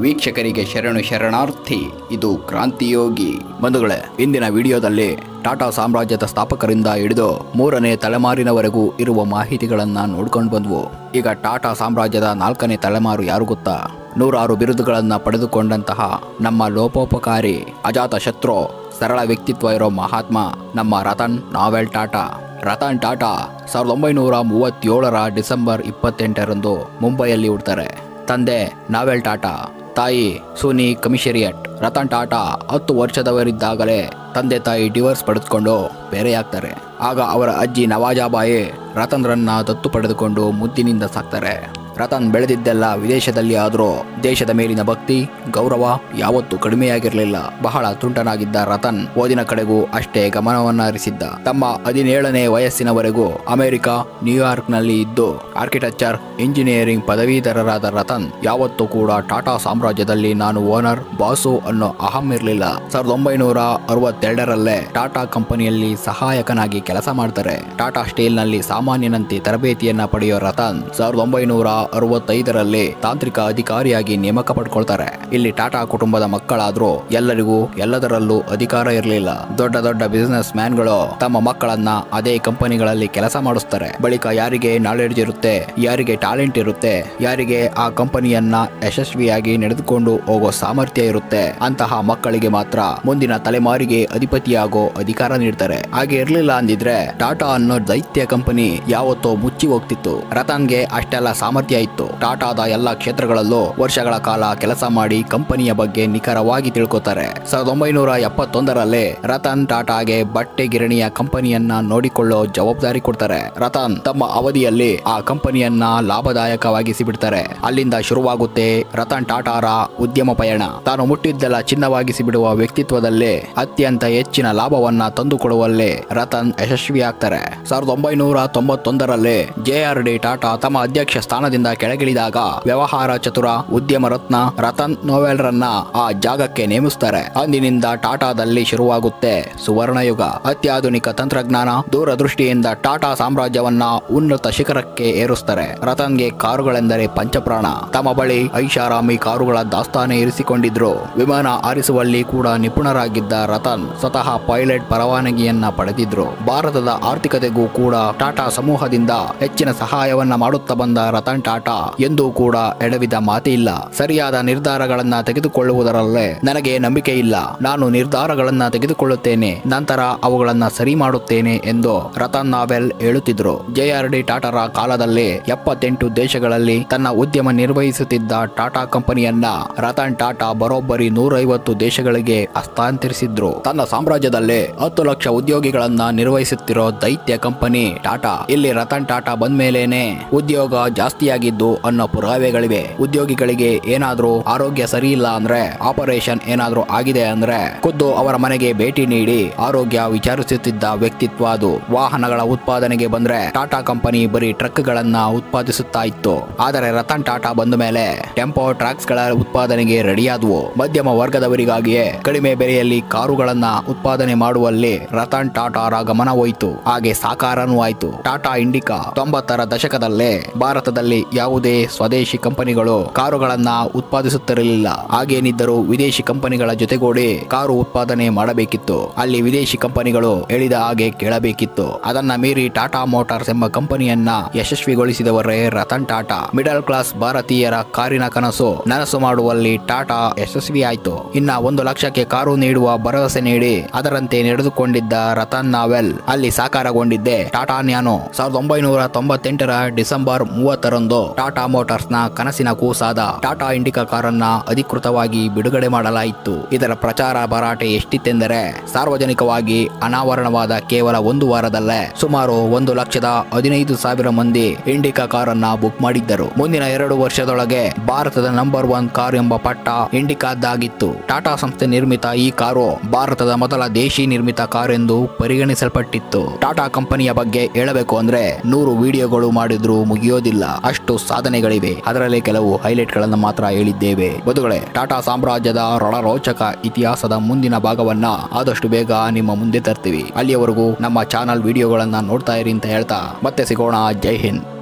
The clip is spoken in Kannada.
ವೀಕ್ಷಕರಿಗೆ ಶರಣಾರ್ಥಿ. ಇದು ಕ್ರಾಂತಿಯೋಗಿ ಬಂಧುಗಳೇ, ಇಂದಿನ ವಿಡಿಯೋದಲ್ಲಿ ಟಾಟಾ ಸಾಮ್ರಾಜ್ಯದ ಸ್ಥಾಪಕರಿಂದ ಹಿಡಿದು 3ನೇ ತಲೆಮಾರಿನವರೆಗೂ ಇರುವ ಮಾಹಿತಿಗಳನ್ನು ನೋಡ್ಕೊಂಡು ಬಂದ್ವು. ಈಗ ಟಾಟಾ ಸಾಮ್ರಾಜ್ಯದ 4ನೇ ತಲೆಮಾರು ಯಾರು ಗೊತ್ತಾ? ನೂರಾರು ಬಿರುದುಗಳನ್ನು ಪಡೆದುಕೊಂಡಂತಹ ನಮ್ಮ ಲೋಕೋಪಕಾರಿ ಅಜಾತ ಶತ್ರು, ಸರಳ ವ್ಯಕ್ತಿತ್ವ ಇರೋ ಮಹಾತ್ಮ ನಮ್ಮ ರತನ್ ನಾವೆಲ್ ಟಾಟಾ. ರತನ್ ಟಾಟಾ 1937 ಡಿಸೆಂಬರ್ 28ರಂದು ಮುಂಬೈಯಲ್ಲಿ ಹುಡ್ತಾರೆ. ತಂದೆ ನಾವೆಲ್ ಟಾಟಾ, ತಾಯಿ ಸೂನಿ ಕಮಿಷರಿಯಟ್. ರತನ್ ಟಾಟಾ 10 ವರ್ಷದವರಿದ್ದಾಗಲೇ ತಂದೆ ತಾಯಿ ಡಿವೋರ್ಸ್ ಪಡೆದುಕೊಂಡು ಬೇರೆಯಾಗ್ತಾರೆ. ಆಗ ಅವರ ಅಜ್ಜಿ ನವಾಜಾಬಾಯಿ ರತನ್ರನ್ನ ದತ್ತು ಪಡೆದುಕೊಂಡು ಮುದ್ದಿನಿಂದ ಸಾಕ್ತಾರೆ. ರತನ್ ಬೆಳೆದಿದ್ದೆಲ್ಲ ವಿದೇಶದಲ್ಲಿ ಆದರೂ ದೇಶದ ಮೇಲಿನ ಭಕ್ತಿ ಗೌರವ ಯಾವತ್ತೂ ಕಡಿಮೆಯಾಗಿರಲಿಲ್ಲ. ಬಹಳ ತುಂಟನಾಗಿದ್ದ ರತನ್ ಓದಿನ ಕಡೆಗೂ ಅಷ್ಟೇ ಗಮನವನ್ನ ಹರಿಸಿದ್ದ. ತಮ್ಮ 17ನೇ ವಯಸ್ಸಿನವರೆಗೂ ಅಮೆರಿಕ ನ್ಯೂಯಾರ್ಕ್ನಲ್ಲಿ ಇದ್ದು ಆರ್ಕಿಟೆಕ್ಚರ್ ಇಂಜಿನಿಯರಿಂಗ್ ಪದವೀಧರರಾದ ರತನ್ ಯಾವತ್ತೂ ಕೂಡ ಟಾಟಾ ಸಾಮ್ರಾಜ್ಯದಲ್ಲಿ ನಾನು ಓನರ್ ಬಾಸು ಅನ್ನೋ ಅಹಂ ಇರಲಿಲ್ಲ. 1962ರಲ್ಲೇ ಟಾಟಾ ಕಂಪನಿಯಲ್ಲಿ ಸಹಾಯಕನಾಗಿ ಕೆಲಸ ಮಾಡ್ತಾರೆ. ಟಾಟಾ ಸ್ಟೀಲ್ ನಲ್ಲಿ ಸಾಮಾನ್ಯನಂತೆ ತರಬೇತಿಯನ್ನ ಪಡೆಯೋ ರತನ್ 1965ರಲ್ಲಿ ತಾಂತ್ರಿಕ ಅಧಿಕಾರಿಯಾಗಿ ನೇಮಕ ಪಡ್ಕೊಳ್ತಾರೆ. ಇಲ್ಲಿ ಟಾಟಾ ಕುಟುಂಬದ ಮಕ್ಕಳಾದ್ರೂ ಎಲ್ಲರಿಗೂ ಎಲ್ಲದರಲ್ಲೂ ಅಧಿಕಾರ ಇರಲಿಲ್ಲ. ದೊಡ್ಡ ದೊಡ್ಡ ಬಿಸಿನೆಸ್ ಮ್ಯಾನ್ಗಳು ತಮ್ಮ ಮಕ್ಕಳನ್ನ ಅದೇ ಕಂಪನಿಗಳಲ್ಲಿ ಕೆಲಸ ಮಾಡಿಸ್ತಾರೆ. ಬಳಿಕ ಯಾರಿಗೆ ನಾಲೆಡ್ಜ್ ಇರುತ್ತೆ, ಯಾರಿಗೆ ಟ್ಯಾಲೆಂಟ್ ಇರುತ್ತೆ, ಯಾರಿಗೆ ಆ ಕಂಪನಿಯನ್ನ ಯಶಸ್ವಿಯಾಗಿ ನಡೆದುಕೊಂಡು ಹೋಗೋ ಸಾಮರ್ಥ್ಯ ಇರುತ್ತೆ, ಅಂತಹ ಮಕ್ಕಳಿಗೆ ಮಾತ್ರ ಮುಂದಿನ ತಲೆಮಾರಿಗೆ ಅಧಿಪತಿಯಾಗೋ ಅಧಿಕಾರ ನೀಡ್ತಾರೆ. ಹಾಗೆ ಇರ್ಲಿಲ್ಲ ಅಂದಿದ್ರೆ ಟಾಟಾ ಅನ್ನೋ ದೈತ್ಯ ಕಂಪನಿ ಯಾವತ್ತೋ ಮುಚ್ಚಿ ಹೋಗ್ತಿತ್ತು. ರತನ್ಗೆ ಅಷ್ಟೆಲ್ಲ ಸಾಮರ್ಥ್ಯ ಇತ್ತು. ಟಾಟಾದ ಎಲ್ಲಾ ಕ್ಷೇತ್ರಗಳಲ್ಲೂ ವರ್ಷಗಳ ಕಾಲ ಕೆಲಸ ಮಾಡಿ ಕಂಪನಿಯ ಬಗ್ಗೆ ನಿಖರವಾಗಿ ತಿಳ್ಕೊತಾರೆ. 1971ರಲ್ಲಿ ರತನ್ ಟಾಟಾಗೆ ಬಟ್ಟೆ ಗಿರಣಿಯ ಕಂಪನಿಯನ್ನ ನೋಡಿಕೊಳ್ಳೋ ಜವಾಬ್ದಾರಿ ಕೊಡ್ತಾರೆ. ರತನ್ ತಮ್ಮ ಅವಧಿಯಲ್ಲಿ ಆ ಕಂಪನಿಯನ್ನ ಲಾಭದಾಯಕವಾಗಿಸಿ ಬಿಡ್ತಾರೆ. ಅಲ್ಲಿಂದ ಶುರುವಾಗುತ್ತೆ ರತನ್ ಟಾಟಾರ ಉದ್ಯಮ ಪಯಣ. ತಾನು ಮುಟ್ಟಿದ್ದೆಲ್ಲ ಚಿನ್ನವಾಗಿಸಿ ಬಿಡುವ ವ್ಯಕ್ತಿತ್ವದಲ್ಲಿ ಅತ್ಯಂತ ಹೆಚ್ಚಿನ ಲಾಭವನ್ನ ತಂದುಕೊಡುವಲ್ಲಿ ರತನ್ ಯಶಸ್ವಿಯಾಗ್ತಾರೆ. 1991ರಲ್ಲಿ JRD ಟಾಟಾ ತಮ್ಮ ಅಧ್ಯಕ್ಷ ಸ್ಥಾನದಿಂದ ಕೆಳಗಿಳಿದಾಗ ವ್ಯವಹಾರ ಚತುರ ಉದ್ಯಮ ರತ್ನ ರತನ್ ನಾವೆಲ್ ರನ್ನ ಆ ಜಾಗಕ್ಕೆ ನೇಮಿಸ್ತಾರೆ. ಅಂದಿನಿಂದ ಟಾಟಾದಲ್ಲಿ ಶುರುವಾಗುತ್ತೆ ಸುವರ್ಣಯುಗ. ಅತ್ಯಾಧುನಿಕ ತಂತ್ರಜ್ಞಾನ ದೂರದೃಷ್ಟಿಯಿಂದ ಟಾಟಾ ಸಾಮ್ರಾಜ್ಯವನ್ನ ಉನ್ನತ ಶಿಖರಕ್ಕೆ ಏರಿಸ್ತಾರೆ. ರತನ್ಗೆ ಕಾರುಗಳೆಂದರೆ ಪಂಚಪ್ರಾಣ. ತಮ್ಮ ಬಳಿ ಐಷಾರಾಮಿ ಕಾರುಗಳ ದಾಸ್ತಾನೆ ಇರಿಸಿಕೊಂಡಿದ್ರು. ವಿಮಾನ ಹಾರಿಸುವಲ್ಲಿ ಕೂಡ ನಿಪುಣರಾಗಿದ್ದ ರತನ್ ಸ್ವತಃ ಪೈಲಟ್ ಪರವಾನಗಿಯನ್ನ ಪಡೆದಿದ್ರು. ಭಾರತದ ಆರ್ಥಿಕತೆಗೂ ಕೂಡ ಟಾಟಾ ಸಮೂಹದಿಂದ ಹೆಚ್ಚಿನ ಸಹಾಯವನ್ನ ಮಾಡುತ್ತಾ ಬಂದ ರತನ್ ಟಾಟಾ ಎಂದೂ ಕೂಡ ಎಡವಿದ ಮಾತೇ ಇಲ್ಲ. ಸರಿಯಾದ ನಿರ್ಧಾರಗಳನ್ನ ತೆಗೆದುಕೊಳ್ಳುವುದರಲ್ಲೇ ನನಗೆ ನಂಬಿಕೆ ಇಲ್ಲ. ನಾನು ನಿರ್ಧಾರಗಳನ್ನ ತೆಗೆದುಕೊಳ್ಳುತ್ತೇನೆ, ನಂತರ ಅವುಗಳನ್ನ ಸರಿ ಮಾಡುತ್ತೇನೆ ಎಂದು ರತನ್ ನಾವೆಲ್ ಹೇಳುತ್ತಿದ್ರು. JRD ಟಾಟಾರ ಕಾಲದಲ್ಲಿ 78 ದೇಶಗಳಲ್ಲಿ ತನ್ನ ಉದ್ಯಮ ನಿರ್ವಹಿಸುತ್ತಿದ್ದ ಟಾಟಾ ಕಂಪನಿಯನ್ನ ರತನ್ ಟಾಟಾ ಬರೋಬ್ಬರಿ 150 ದೇಶಗಳಿಗೆ ಹಸ್ತಾಂತರಿಸಿದ್ರು. ತನ್ನ ಸಾಮ್ರಾಜ್ಯದಲ್ಲಿ 10 ಲಕ್ಷ ಉದ್ಯೋಗಿಗಳನ್ನ ನಿರ್ವಹಿಸುತ್ತಿರೋ ದೈತ್ಯ ಕಂಪನಿ ಟಾಟಾ. ಇಲ್ಲಿ ರತನ್ ಟಾಟಾ ಬಂದ್ಮೇಲೇನೆ ಉದ್ಯೋಗ ಜಾಸ್ತಿಯಾಗಿದ್ದು ಅನ್ನೋ ಪುರಾವೆಗಳಿವೆ. ಉದ್ಯೋಗಿಗಳಿಗೆ ಏನಾದ್ರೂ ಆರೋಗ್ಯ ಸರಿ ಇಲ್ಲ ಅಂದ್ರೆ, ಆಪರೇಷನ್ ಏನಾದ್ರೂ ಆಗಿದೆ ಅಂದ್ರೆ ಖುದ್ದು ಅವರ ಮನೆಗೆ ಭೇಟಿ ನೀಡಿ ಆರೋಗ್ಯ ವಿಚಾರಿಸುತ್ತಿದ್ದ ವ್ಯಕ್ತಿತ್ವ ಅದು. ವಾಹನಗಳ ಉತ್ಪಾದನೆಗೆ ಬಂದ್ರೆ ಟಾಟಾ ಕಂಪನಿ ಬರೀ ಟ್ರಕ್ ಗಳನ್ನ ಉತ್ಪಾದಿಸುತ್ತಾ ಇತ್ತು. ಆದರೆ ರತನ್ ಟಾಟಾ ಬಂದ ಮೇಲೆ ಟೆಂಪೋ ಟ್ರಾಕ್ಸ್ ಗಳ ಉತ್ಪಾದನೆಗೆ ರೆಡಿಯಾದವು. ಮಧ್ಯಮ ವರ್ಗದವರಿಗಾಗಿಯೇ ಕಡಿಮೆ ಬೆಲೆಯಲ್ಲಿ ಕಾರುಗಳನ್ನ ಉತ್ಪಾದನೆ ಮಾಡುವಲ್ಲಿ ರತನ್ ಟಾಟಾರ ಗಮನ ಹೋಯಿತು. ಹಾಗೆ ಸಾಕಾರನೂ ಆಯ್ತು. ಟಾಟಾ ಇಂಡಿಕಾ 90ರ ದಶಕದಲ್ಲೇ ಭಾರತದಲ್ಲಿ ಯಾವುದೇ ಸ್ವದೇಶಿ ಕಂಪನಿಗಳು ಕಾರುಗಳನ್ನ ಉತ್ಪಾದಿಸುತ್ತಿರಲಿಲ್ಲ. ಹಾಗೇನಿದ್ದರೂ ವಿದೇಶಿ ಕಂಪನಿಗಳ ಜೊತೆಗೂಡಿ ಕಾರು ಉತ್ಪಾದನೆ ಮಾಡಬೇಕಿತ್ತು. ಅಲ್ಲಿ ವಿದೇಶಿ ಕಂಪನಿಗಳು ಹೇಳಿದ ಹಾಗೆ ಕೇಳಬೇಕಿತ್ತು. ಅದನ್ನ ಮೀರಿ ಟಾಟಾ ಮೋಟಾರ್ಸ್ ಎಂಬ ಕಂಪನಿಯನ್ನ ಯಶಸ್ವಿಗೊಳಿಸಿದವರೇ ರತನ್ ಟಾಟಾ. ಮಿಡಲ್ ಕ್ಲಾಸ್ ಭಾರತೀಯರ ಕಾರಿನ ಕನಸು ನನಸು ಮಾಡುವಲ್ಲಿ ಟಾಟಾ ಯಶಸ್ವಿಯಾಯಿತು. ಇನ್ನ 1 ಲಕ್ಷಕ್ಕೆ ಕಾರು ನೀಡುವ ಭರವಸೆ ನೀಡಿ ಅದರಂತೆ ನಡೆದುಕೊಂಡಿದ್ದ ರತನ್ ನಾವೆಲ್ ಅಲ್ಲಿ ಸಾಕಾರಗೊಂಡಿದ್ದೆ ಟಾಟಾ ನ್ಯಾನೋ. 1998ರ ಡಿಸೆಂಬರ್ 30ರಂದು ಟಾಟಾ ಮೋಟಾರ್ಸ್ ನ ಕನಸಿನ ಕೂಸಾದ ಟಾಟಾ ಇಂಡಿಕಾ ಕಾರನ್ನ ಅಧಿಕೃತವಾಗಿ ಬಿಡುಗಡೆ ಮಾಡಲಾಯಿತು. ಇದರ ಪ್ರಚಾರ ಭರಾಟೆ ಎಷ್ಟಿತ್ತೆಂದರೆ ಸಾರ್ವಜನಿಕವಾಗಿ ಅನಾವರಣವಾದ ಕೇವಲ 1 ವಾರದಲ್ಲೇ ಸುಮಾರು 1,15,000 ಮಂದಿ ಇಂಡಿಕಾ ಕಾರನ್ನ ಬುಕ್ ಮಾಡಿದ್ದರು. ಮುಂದಿನ 2 ವರ್ಷದೊಳಗೆ ಭಾರತದ ನಂಬರ್ 1 ಕಾರ್ ಎಂಬ ಪಟ್ಟ ಇಂಡಿಕಾದ್ದಾಗಿತ್ತು. ಟಾಟಾ ಸಂಸ್ಥೆ ನಿರ್ಮಿತ ಈ ಕಾರು ಭಾರತದ ಮೊದಲ ದೇಶಿ ನಿರ್ಮಿತ ಕಾರ್ ಎಂದು ಪರಿಗಣಿಸಲ್ಪಟ್ಟಿತ್ತು. ಟಾಟಾ ಕಂಪನಿಯ ಬಗ್ಗೆ ಹೇಳಬೇಕು ಅಂದ್ರೆ 100 ವಿಡಿಯೋಗಳು ಮಾಡಿದ್ರು ಮುಗಿಯೋದಿಲ್ಲ, ಅಷ್ಟು ಸಾಧನೆಗಳಿವೆ. ಅದರಲ್ಲಿ ಕೆಲವು ಹೈಲೈಟ್ ಗಳನ್ನ ಮಾತ್ರ ಹೇಳಿದ್ದೇವೆ. ಬದುಗಳೇ, ಟಾಟಾ ಸಾಮ್ರಾಜ್ಯದ ರಣರೋಚಕ ಇತಿಹಾಸದ ಮುಂದಿನ ಭಾಗವನ್ನ ಆದಷ್ಟು ಬೇಗ ನಿಮ್ಮ ಮುಂದೆ ತರ್ತೀವಿ. ಅಲ್ಲಿಯವರೆಗೂ ನಮ್ಮ ಚಾನಲ್ ವಿಡಿಯೋಗಳನ್ನ ನೋಡ್ತಾ ಇರಿ ಅಂತ ಹೇಳ್ತಾ ಮತ್ತೆ ಸಿಗೋಣ. ಜೈ ಹಿಂದ್.